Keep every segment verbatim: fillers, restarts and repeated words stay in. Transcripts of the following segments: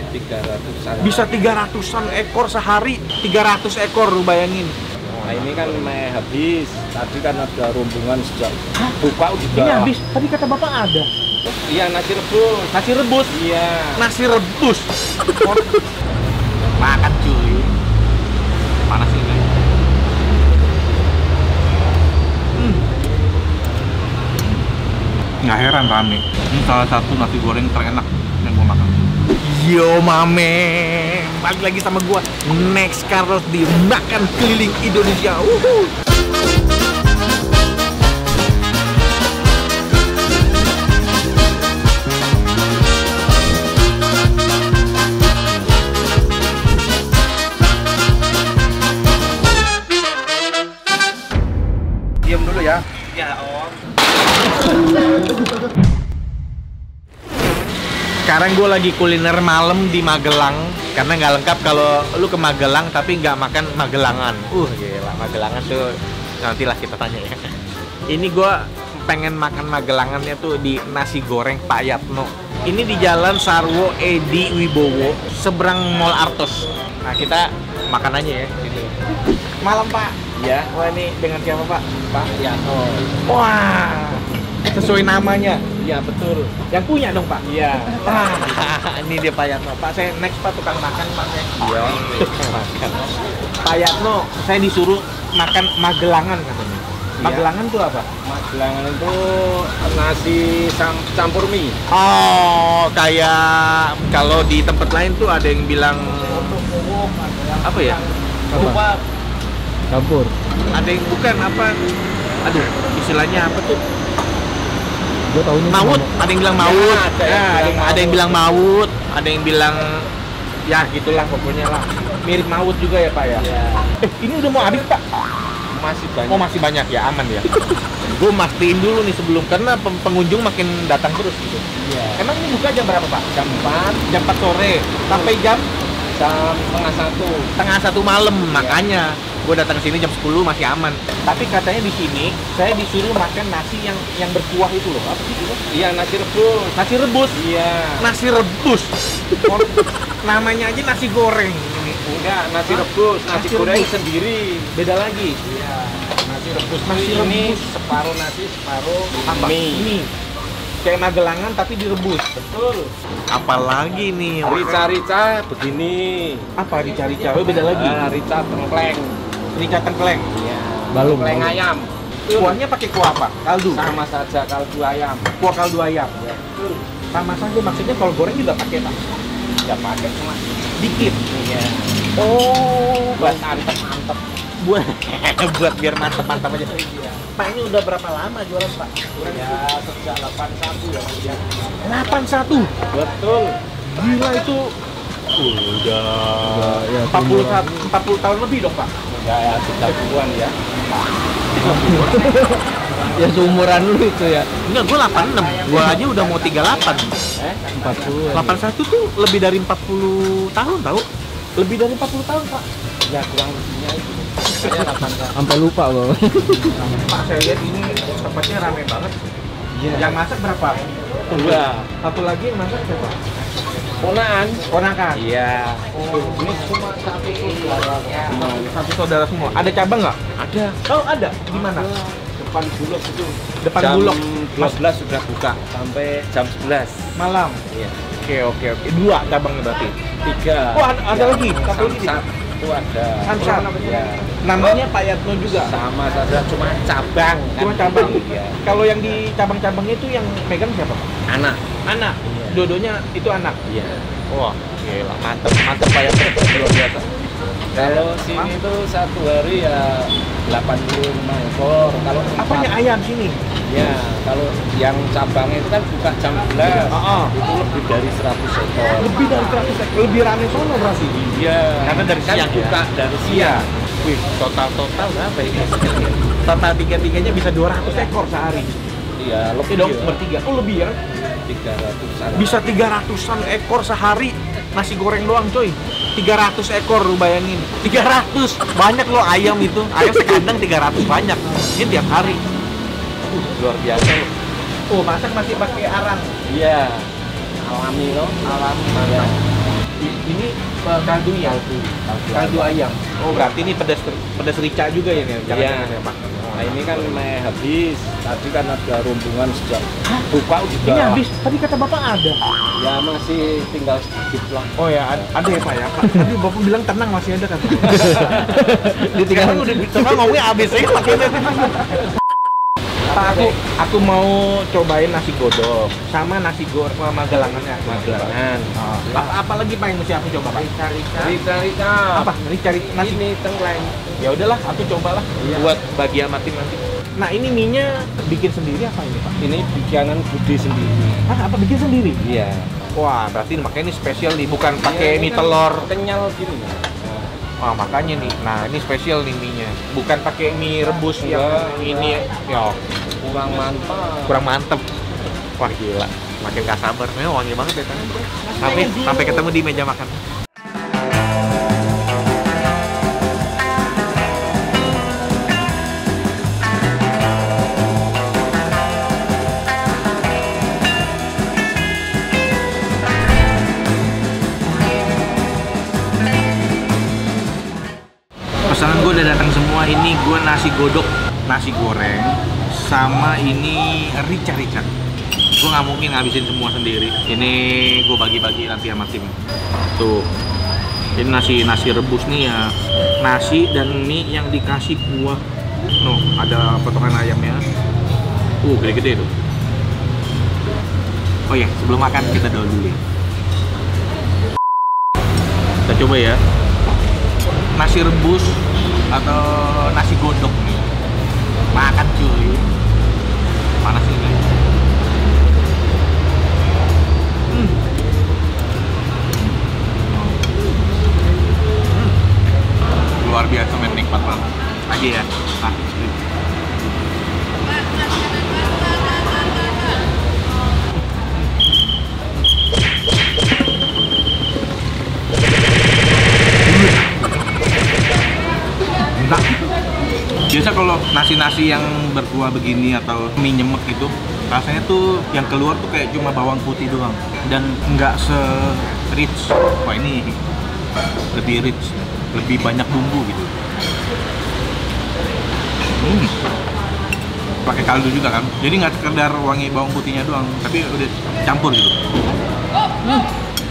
tiga ratusan. Bisa tiga ratusan ekor sehari, tiga ratus ekor lu bayangin. Nah ini kan meh habis. Tadi kan ada rombongan sejak buka juga. Ini habis. Tadi kata bapak ada. Iya nasi rebus. Nasi rebus. Iya. Nasi rebus. Makan cuy. Panas ini. Hmm. Nggak heran rame. Ini salah satu nasi goreng terenak yang gua makan. Yo mame, balik lagi sama gua Next Carlos di Makan Keliling Indonesia. Wuhu. Diam dulu ya. Ya om. Sekarang gue lagi kuliner malam di Magelang. Karena nggak lengkap kalau lu ke Magelang tapi nggak makan Magelangan. Uh gila, Magelangan tuh nantilah kita tanya ya. Ini gue pengen makan Magelangannya tuh di nasi goreng Pak Yatno. Ini di Jalan Sarwo Edi Wibowo, seberang Mall Artos. Nah kita makan aja ya gitu. Malam Pak. Ya. Wah ini dengan siapa Pak? Pak Yatno. Wah, sesuai namanya. Iya betul. Yang punya dong Pak? Iya. Ah, ini dia Pak Yatno. Pak saya next Pak tukang makan Pak saya. Iya. Tukang makan. Pak Yatno, saya disuruh makan Magelangan katanya. Magelangan tuh apa? Magelangan itu nasi sam- campur mie. Oh, kayak kalau di tempat lain tuh ada yang bilang apa ya? Apa? Campur. Ada yang bukan apa? Aduh, istilahnya apa tuh? Gue tahu nih. Maut, ada yang bilang maut. Ya, ada yang Ya, ada, bilang yang, ada yang bilang maut, ada yang bilang ya gitulah pokoknya lah. Mirip maut juga ya Pak ya. Iya. Eh, ini udah mau habis Pak. Masih banyak. Oh masih banyak ya, aman ya. Gue mastiin dulu nih sebelum karena pem- pengunjung makin datang terus gitu. Iya. Emang ini buka jam berapa Pak? Jam empat, Jam empat sore sampai jam jam setengah satu. setengah satu malam. Makanya gue datang ke sini jam sepuluh masih aman. Tapi katanya di sini saya disuruh makan nasi yang yang berkuah itu loh. Apa sih itu? Iya nasi rebus. Nasi rebus. Iya. Nasi rebus. Oh, namanya aja nasi goreng ini. Enggak, nasi Hah? rebus, nasi, Nasi goreng rebus. sendiri. Beda lagi. Iya. Nasi rebus. Nasi Nasi ini rebus. separuh nasi, separuh Apa? mie. Mie. Kayak Magelangan tapi direbus. Betul. Apalagi nih? Rica-rica begini. Apa rica-rica? Oh, beda lagi. Ah, rica tengkleng. Rica tengkleng. Iya. Balung. Tengkleng ayam. Kuahnya pakai kuah apa? Kaldu. Sama saja kaldu ayam. Kuah kaldu ayam. Ya. Sama saja maksudnya kalau goreng juga pakai Pak. Nggak pakai cuma Dikit. iya. Oh, Buat mantep-mantep. buat buat biar mantap-mantap aja. Iya. Pak ini udah berapa lama jualan Pak? Ya sejak delapan satu ya. Ya. delapan satu. Betul. Gila itu. Udah ya, empat puluh ta- empat puluh tahun lebih dong Pak. Ya, ya tiga puluhan ya. Ya seumuran lu itu ya. Enggak, gua delapan enam. Gua aja udah mau tiga puluh delapan. Eh? empat puluh. delapan satu tuh lebih dari empat puluh tahun tahu? Lebih dari empat puluh tahun, Pak. Ya kurang lebihnya itu. Saya delapan satu. Sampai lupa gua. Pak, saya lihat ini tempatnya ramai banget. Iya. Yang masak berapa? Dua. Satu lagi yang masak siapa? Ponaan. Ponakan. Iya. Oh, Ini cuma satu saudara. satu saudara semua. Ada cabang nggak? Ada. Oh, ada. Di mana? Depan Bulog itu. Depan jam Bulog. dua belas sudah buka sampai jam sebelas. Malam. Iya. Oke, oke, oke. Dua cabangnya berarti. Tiga. Oh, ada, ada Ya. lagi. Satu lagi. Samsat itu ada. Samsat. Ya. Namanya Pak Yatno juga. Sama saja cuma cabang. Cuma kan. cabang. Iya. Kalau yang di cabang-cabangnya itu yang megang siapa, Pak? Anak. Anak. Iya. Dua-duanya itu anak. Iya. Wah, gila, mantep, mantep Pak Yatno, luar biasa. Kalau sini tuh satu hari ya delapan puluh lima ekor. Kalau Apanya empat- ayam sini? Ya, kalau yang cabang itu kan buka jam sebelas. Heeh. Itu lebih dari seratus ekor. Lebih dari seratus ekor, lebih rame sono berarti. Iya. Karena dari kan siang ya? buka dari Iya. siang. Wih, total-total berapa ini? Total tiga-tiganya bisa dua ratus ekor sehari. Iya, Oke lebih dong, ya. bertiga. Oh, lebih ya? tiga ratusan. Bisa tiga ratusan ekor sehari nasi goreng doang, coy. tiga ratus ekor lu bayangin. tiga ratus. Banyak loh ayam itu. Ayam sekandang tiga ratus banyak. Ini tiap hari. Uh, luar biasa loh. Oh, masak masih pakai arang. Iya. Alami loh. Alami. Iya. apa kaldu ya? Kaldu. Kaldu ayam. Oh berarti ini pedas pedas rica juga ya nih? Iya. Ya, Pak. Nah ini kan meh habis. Tadi kan ada rombongan sejak buka juga. Ini habis. Tadi kata bapak ada. Ya masih tinggal sedikit lah. Oh ya ad- ada ya pak ya. Pak. Tadi bapak bilang tenang masih ada kan? Ditinggal. Sekarang udah sekarang ngomongnya habis aja pakai Pak, aku aku mau cobain nasi godok sama nasi goreng sama magelangannya. Magelangan. Oh. Apa, apa lagi pak yang mesti aku coba pak? Rica-rica. Rica-rica. Apa? Rica-rica nasi. Ini tengkleng. Ya udahlah, aku cobalah Iya. buat bagi sama tim nanti. Nah ini mie-nya bikin sendiri apa ini pak? Ini bikinan Budi sendiri. Ah apa bikin sendiri? Iya. Wah berarti makanya ini spesial nih, bukan pakai mie telur. Kenyal gini. Wah makanya nih, nah ini spesial nih mie-nya, bukan pakai mie rebus yang Enggak, ini ya. Kurang mantap. Kurang mantep. Wah gila, makin gak sabar, memang wangi banget ya kan. Sampai sampai ketemu di meja makan. Pesanan gue udah datang semua. Ini gue nasi godok, nasi goreng, sama ini rica-rica. Gue nggak mungkin ngabisin semua sendiri. Ini gue bagi-bagi nanti sama tim. Tuh, ini nasi nasi rebus nih ya, nasi dan mie yang dikasih kuah. No, ada potongan ayamnya. Uh, gede-gede tuh. Oh ya, sebelum makan kita doa dulu. Kita coba ya. Nasi rebus atau nasi godok nih. Makan cuy. Panas ini. Hmm. Hmm. Luar biasa men, nikmat banget. Lagi ya. Nah. Enak. Biasa kalau nasi-nasi yang berkuah begini atau mie nyemek gitu, rasanya tuh yang keluar tuh kayak cuma bawang putih doang dan nggak se-rich. Wah ini lebih rich, lebih banyak bumbu gitu. Hmm. Pakai kaldu juga kan, jadi nggak sekedar wangi bawang putihnya doang, tapi udah campur gitu. Hmm.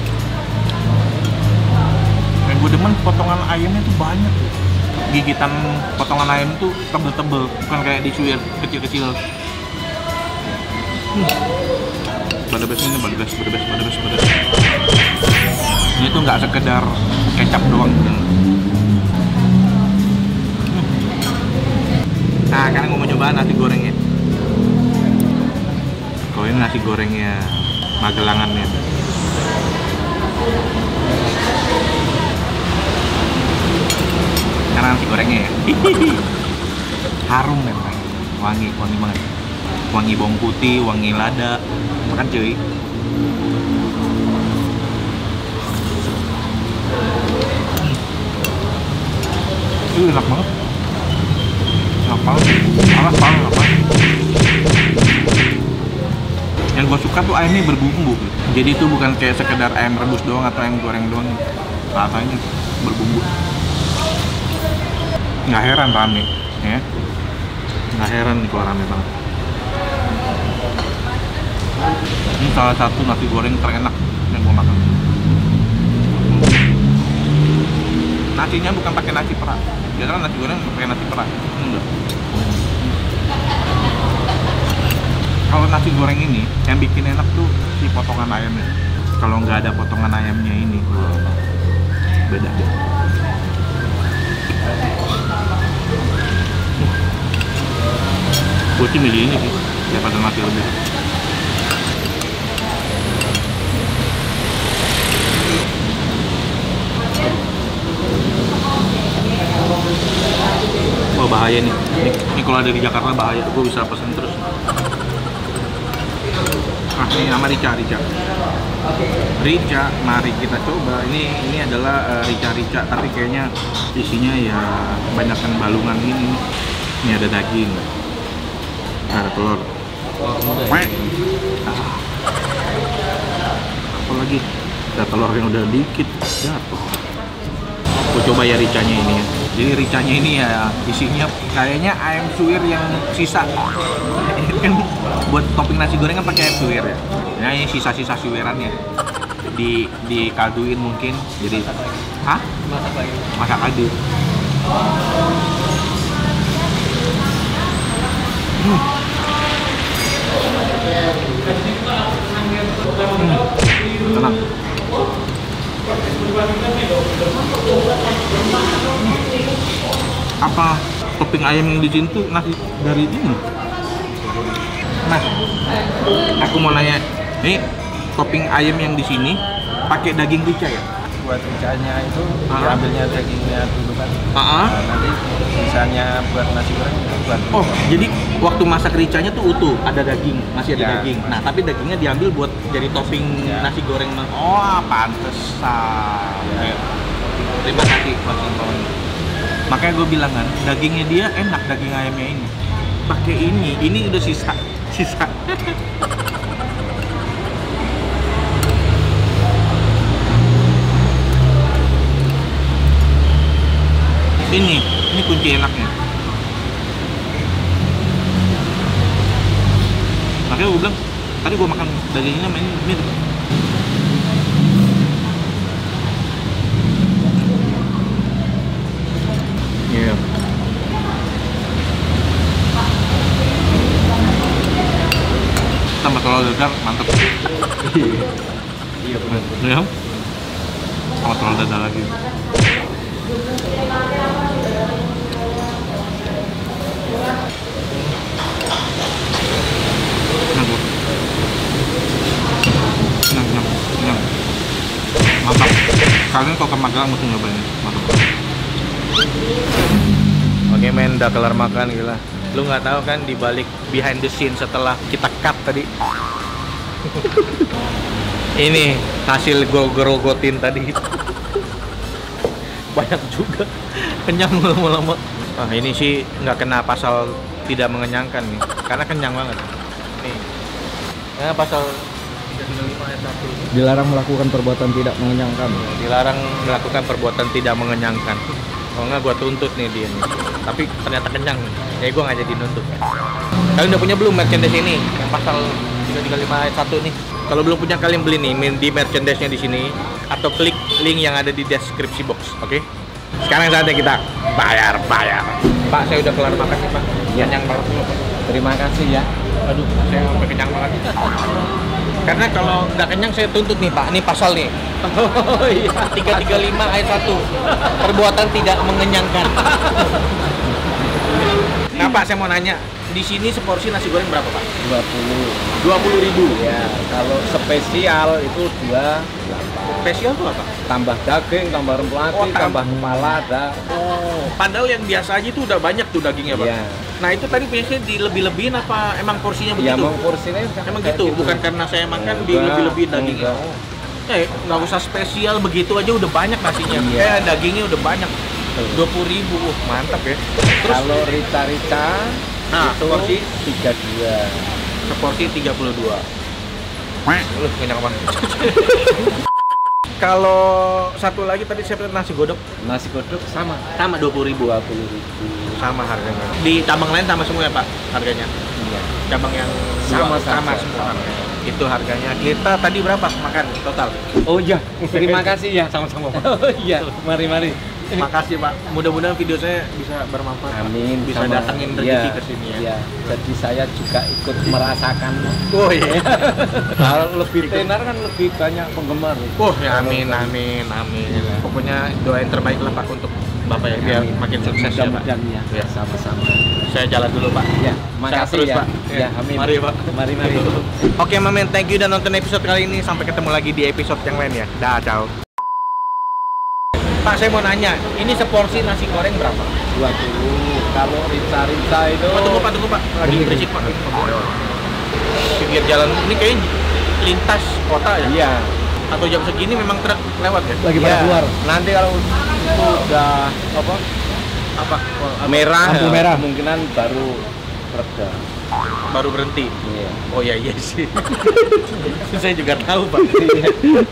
Yang gue demen potongan ayamnya tuh banyak tuh. Gigitan potongan ayam itu tebel-tebel, bukan kayak disuir kecil-kecil. Hmm. Badabes ini, badabes, badabes, badabes, badabes. Ini tuh nggak sekedar kecap doang. Hmm. Nah, sekarang gue mau coba nasi gorengnya. Kalau ini nasi gorengnya, magelangannya. Karena nasi gorengnya ya harum memang, wangi, wangi banget, wangi bawang putih, wangi lada, makan cuy. Ini enak banget, enak banget, panas banget, enak banget. Yang gue suka tuh ayamnya berbumbu, jadi itu bukan kayak sekedar ayam rebus doang atau ayam goreng doang, rasanya berbumbu. Nggak heran rame, ya. Nggak heran nih kalau rame banget. Ini salah satu nasi goreng terenak yang gue makan. Nasinya bukan pakai nasi perah. Biasanya nasi goreng pakai nasi perah. Enggak. Kalau nasi goreng ini, yang bikin enak tuh si potongan ayamnya. Kalau nggak ada potongan ayamnya ini, beda deh. Gue sih milih ini sih, daripada nasi lebih. Wah bahaya nih, ini, ini kalau ada di Jakarta bahaya, gue bisa pesen terus. Ah ini nama Rica, Rica. Rica, mari kita coba. Ini ini adalah uh, rica-rica, tapi kayaknya isinya ya kebanyakan balungan ini. Ini ada daging. Ada telur. Ah. Apa lagi? Ada telur yang udah dikit jatuh. Aku coba ya ricanya ini ya. Jadi ricanya ini ya isinya kayaknya ayam suwir yang sisa. Ini kan buat topping nasi goreng kan pakai ayam suwir ya. Nah ini sisa-sisa suwirannya di dikaduin mungkin jadi hah? Masak lagi. Masak lagi. Hmm. Hmm. Enak. Apa topping ayam yang di sini tuh nasi dari ini? Mas, aku mau nanya, ini topping ayam yang di sini pakai daging rica ya? Buat ricanya itu Ah. diambilnya dagingnya dulu kan. Ah. Nah, nanti sisanya buat nasi goreng buat. Oh, jadi waktu masak ricanya tuh utuh, ada daging, masih ada Ya. daging. Nah, tapi dagingnya diambil buat jadi topping Ya. nasi goreng. Oh, pantesan. Ya. Terima kasih Mas Impon. Makanya gue bilang kan, dagingnya dia enak, daging ayamnya ini. Pakai ini, ini udah sisa, sisa. Ini, ini kunci enaknya. Makanya gue bilang, tadi gue makan dagingnya main mirip. Iya. Tambah telur dadar, mantep. Iya benar. Iya. Sama telur dadar lagi. Enak, Bu. Enak, enak, enak. Mantap. Kalian kalau ke Magelang mesti nyobain ini. Mantap. Oke men, udah kelar makan gila. Lu nggak tahu kan di balik behind the scene setelah kita cut tadi. Ini hasil gue gerogotin tadi. Banyak juga. Kenyang lama-lama. Wah ini sih nggak kena pasal tidak mengenyangkan nih, karena kenyang banget. Nih, ya pasal tiga tiga lima ayat satu. Dilarang melakukan perbuatan tidak mengenyangkan. Dilarang melakukan perbuatan tidak mengenyangkan. Kalau nggak gua tuntut nih dia nih. Tapi ternyata kenyang, ya gua nggak jadi nuntut. Kalian udah punya belum merchandise ini? Yang pasal tiga tiga lima ayat satu nih. Kalau belum punya kalian beli nih di merchandise-nya di sini atau klik link yang ada di deskripsi box, oke? Sekarang saatnya kita bayar, bayar. Pak, saya udah kelar makan nih, Pak. Kenyang banget nih, Pak. Terima kasih ya. Aduh, saya sampai kenyang banget. Karena kalau nggak kenyang saya tuntut nih, Pak. Ini pasal nih. Oh iya. tiga tiga lima ayat satu. Perbuatan tidak mengenyangkan. Nah, Pak, saya mau nanya. Di sini seporsi nasi goreng berapa, Pak? dua puluh. dua puluh ribu. Ya, kalau spesial itu dua Spesial tuh apa? tambah daging, tambah rempah Oh, hati, tambah. tambah kepala ada. Oh, padahal yang biasa aja tuh udah banyak tuh dagingnya, Pak. Iya. Nah, itu tadi biasanya dilebih-lebihin apa emang porsinya Ya begitu? mau porsinya udah Emang kayak gitu, bukan karena saya makan dilebih-lebihin dagingnya. Enggak. Eh, nggak usah spesial begitu aja udah banyak nasinya. Iya. Eh, dagingnya udah banyak. dua puluh ribu, uh, mantap ya. Terus Kalau rica-rica Nah, itu porsi? tiga puluh dua. seporsi tiga puluh dua. Lu kenyang banget. Kalau satu lagi tadi saya pesan nasi godok Nasi godok sama sama dua puluh ribu. dua puluh ribu. Sama harganya. Di cabang lain sama semua ya, Pak, harganya. Iya. Cabang yang Sama dua, sama saja. semua. Itu harganya. Kita tadi berapa makan total? Oh iya, terima kasih ya. Sama-sama. Oh iya, mari-mari. Makasih, Pak. Mudah-mudahan video saya bisa bermanfaat, Pak. Amin. Bisa sama- datangin rezeki iya, ke sini ya. Iya. Jadi saya juga ikut merasakan. Oh iya. Kalau lebih tenar kan lebih banyak penggemar. Oh ya, amin, amin, amin. Pokoknya doain terbaik lah, Pak, untuk Bapak ya, biar Amin. makin sukses ya, Pak. Mudah-mudahan ya. Ya. Sama-sama. Saya jalan dulu, Pak. Ya, Sehat makasih terus, ya. Pak. Ya, amin. Mari, Pak. Mari, mari. Oke, Mamen, thank you udah nonton episode kali ini. Sampai ketemu lagi di episode yang lain ya. Dah, ciao. Pak, saya mau nanya, ini seporsi nasi goreng berapa? dua puluh. Kalau rica-rica itu Pak, tunggu, Pak, tunggu, Pak. Lagi Ini. berisik, Pak. Pinggir jalan, ini kayaknya lintas kota ya? Iya. Atau jam segini memang truk lewat ya? Lagi pada Iya. keluar. Nanti kalau itu udah apa? Apa? Merah. Lampu merah. Kemungkinan baru reda. Baru berhenti. Iya. Oh ya, iya sih. Saya juga tahu, Pak.